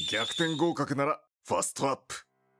逆転合格ならファストアップ。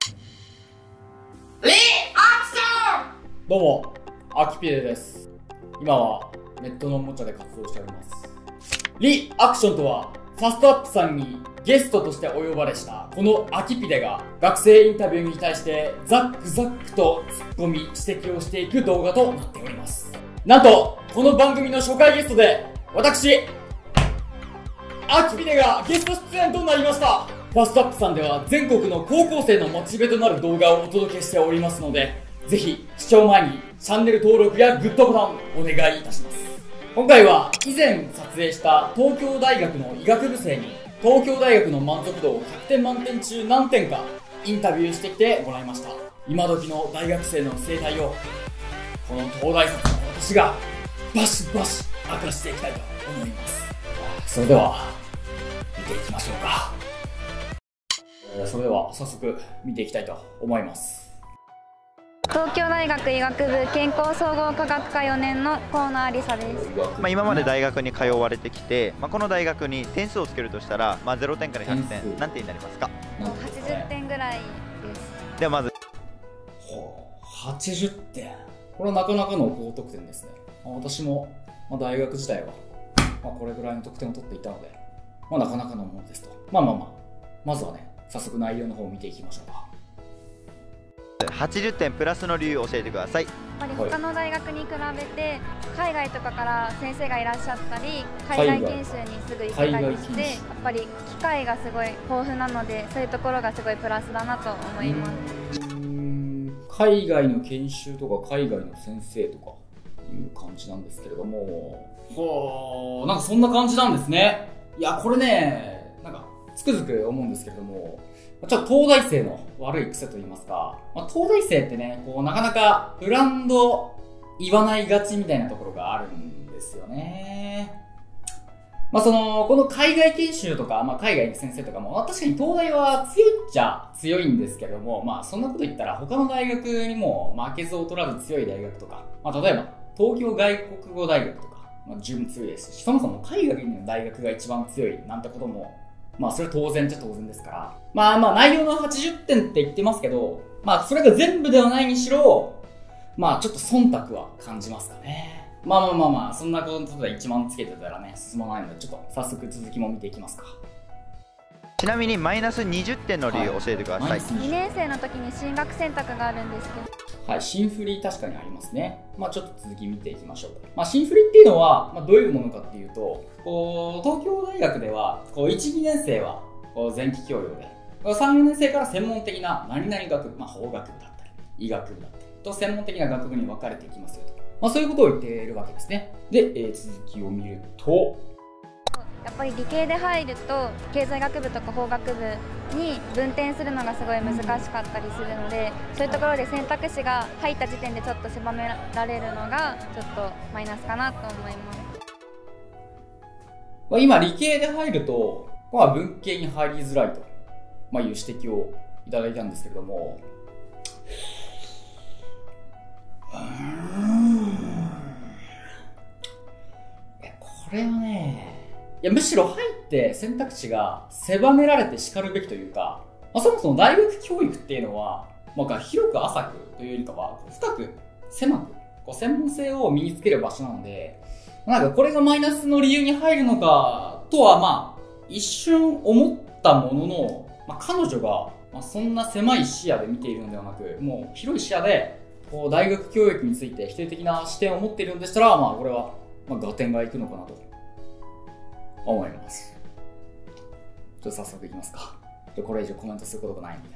リアクション。 どうも、アキピデです。今はネットのおもちゃで活動しております。リアクションとは、ファストアップさんにゲストとしてお呼ばれしたこのアキピデが学生インタビューに対してザックザックとツッコミ、指摘をしていく動画となっております。なんと、この番組の初回ゲストで私、アキピデがゲスト出演となりました。ファストアップさんでは全国の高校生のモチベとなる動画をお届けしておりますので、ぜひ視聴前にチャンネル登録やグッドボタンお願いいたします。今回は以前撮影した東京大学の医学部生に東京大学の満足度を100点満点中何点かインタビューしてきてもらいました。今時の大学生の生態をこの東大卒の私がバシバシ明かしていきたいと思います。それでは見ていきましょうか。それでは早速見ていきたいと思います。 東京大学医学部健康総合科学科4年の河野有沙です。 今まで大学に通われてきて、この大学に点数をつけるとしたら、0点から100点何点になりますか ？80点ぐらいです。 ではまず 80点、これはなかなかの高得点ですね。私も、大学時代は、これぐらいの得点を取っていたので、なかなかのものですと。まずはね、早速内容の方を見ていきましょうか。 80点プラスの理由を教えてください。 やっぱり他の大学に比べて海外とかから先生がいらっしゃったり、海外研修にすぐ行けたりして、やっぱり機会がすごい豊富なので、そういうところがすごいプラスだなと思います。 海外の研修とか海外の先生とかいう感じなんですけれども、なんかそんな感じなんですね。いや、これね、なんかつくづく思うんですけれども、ちょっと東大生の悪い癖と言いますか、東大生ってね、なかなかブランド言わないがちみたいなところがあるんですよね。この海外研修とか、海外の先生とかも、確かに東大は強いっちゃ強いんですけども、そんなこと言ったら他の大学にも負けず劣らず強い大学とか、例えば東京外国語大学とか、十分強いですし、そもそも海外の大学が一番強いなんてことも、それは当然っちゃ当然ですから。内容の80点って言ってますけど、それが全部ではないにしろ、ちょっと忖度は感じますかね。そんなことで1万つけてたらね、進まないので、ちょっと早速続きも見ていきますか。 ちなみにマイナス20点の理由を教えてください。 2年生の時に進学選択があるんですけど、 新振り確かにありますね。ちょっと続き見ていきましょう。新振りっていうのは、どういうものかっていうと、東京大学では、1、2年生は前期教養で、3、4年生から専門的な何々学部、法学部だったり、医学部だったりと専門的な学部に分かれていきますよと。そういうことを言っているわけですね。で、続きを見ると、 やっぱり理系で入ると経済学部とか法学部に分転するのがすごい難しかったりするので、そういうところで選択肢が入った時点でちょっと狭められるのがちょっとマイナスかなと思います。 今理系で入ると、文系に入りづらいと、いう指摘をいただいたんですけれども、これはね、むしろ入って選択肢が狭められて叱るべきというか、そもそも大学教育っていうのは、広く浅くというよりかは、深く狭く専門性を身につける場所なので、これがマイナスの理由に入るのかとは一瞬思ったものの、彼女がそんな狭い視野で見ているのではなく、もう広い視野で大学教育について否定的な視点を持っているんでしたら、これは合点がいくのかなと思います。ちょっと早速いきますか。これ以上コメントすることがないので。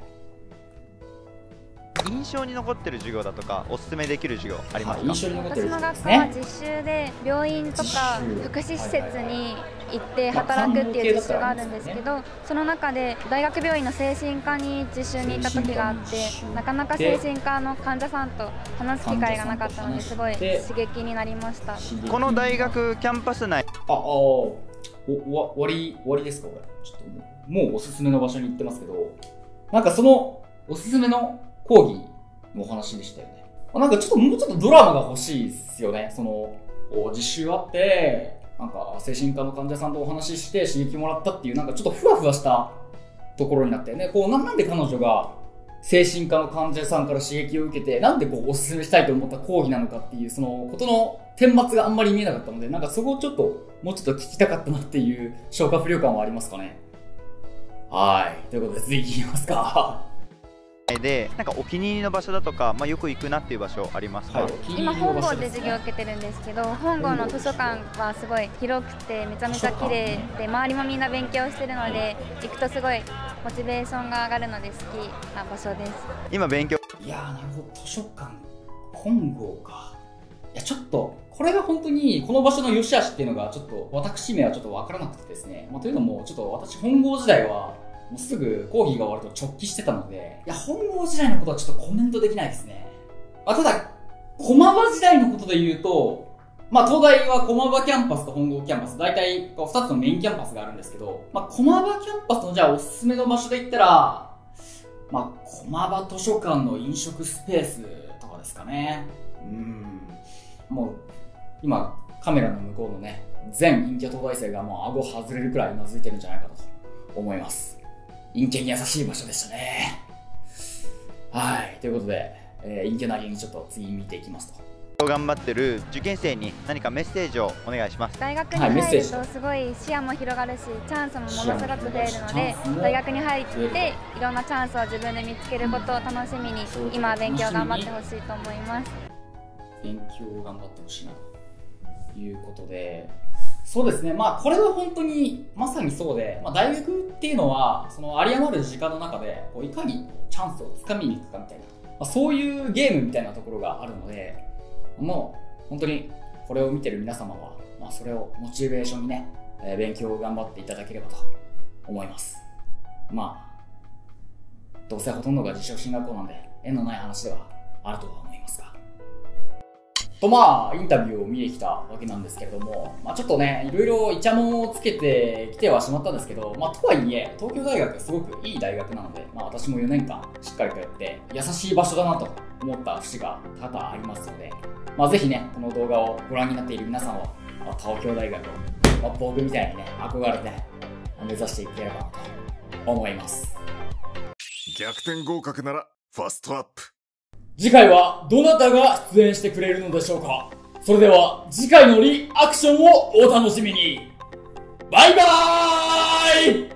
印象に残ってる授業だとかおすすめできる授業ありますか？ 印象に残ってる私の授業ですね。 学校は実習で病院とか福祉施設に行って働くっていう実習があるんですけど、その中で大学病院の精神科に実習に行った時があって、なかなか精神科の患者さんと話す機会がなかったので、すごい刺激になりました。 この大学キャンパス内、 終わりですかこれ。ちょっともうおすすめの場所に行ってますけど、そのおすすめの講義のお話でしたよね。もうちょっとドラマが欲しいですよね。実習あって、精神科の患者さんとお話しして刺激もらったっていう、ちょっとふわふわしたところになってね、こうなんで彼女が精神科の患者さんから刺激を受けて、なんでこうおすすめしたいと思った講義なのかっていう、そのことの顛末があんまり見えなかったので、なんかそこをちょっと、もうちょっと聞きたかったなっていう消化不良感はありますかね。はい。ということで、次行きますか。 で、なんかお気に入りの場所だとか、よく行くなっていう場所ありますか？ はい、 今本郷で授業を受けてるんですけど、本郷の図書館はすごい広くてめちゃめちゃ綺麗で、周りもみんな勉強してるので、行くとすごいモチベーションが上がるので好きな場所です。 今勉強。 いやー、なるほど。図書館、本郷か。いや、ちょっと、これが本当に、この場所の良し悪しっていうのが、ちょっと、私名はちょっとわからなくてですね。というのも、ちょっと私、本郷時代は、もうすぐ講義が終わると直帰してたので、いや、本郷時代のことはちょっとコメントできないですね。ただ、駒場時代のことで言うと、東大は駒場キャンパスと本郷キャンパス、大体2つのメインキャンパスがあるんですけど、駒場キャンパスのじゃあおすすめの場所で言ったら、駒場図書館の飲食スペースとかですかね。もう、今、カメラの向こうのね、全陰キャ東大生がもう顎外れるくらいうなずいてるんじゃないかと思います。陰キャに優しい場所でしたね。はい。ということで、陰キャなりにちょっと次見ていきますと。 頑張ってる受験生に何かメッセージをお願いします。 大学に入るとすごい視野も広がるし、チャンスもものすごく増えるので、大学に入っていろんなチャンスを自分で見つけることを楽しみに、今勉強頑張ってほしいと思います。 勉強を頑張ってほしいなということで、そうですね、これは本当にまさにそうで、大学っていうのはその有り余る時間の中でいかにチャンスをつかみに行くかみたいな、そういうゲームみたいなところがあるので、もう本当にこれを見てる皆様は、それをモチベーションにね、勉強を頑張っていただければと思います。どうせほとんどが自称進学校なんで縁のない話ではあるとは思いますが。とインタビューを見てきたわけなんですけれども、ちょっとね、いろいろイチャモンをつけてきてはしまったんですけど、とはいえ、東京大学はすごくいい大学なので、私も4年間しっかりとやって、優しい場所だなと思った節が多々ありますので、ぜひね、この動画をご覧になっている皆さんは、東京大学を、僕みたいにね、憧れて、目指していければなと思います。 逆転合格なら、ファストアップ。 次回はどなたが出演してくれるのでしょうか。それでは次回のリアクションをお楽しみに。バイバーイ。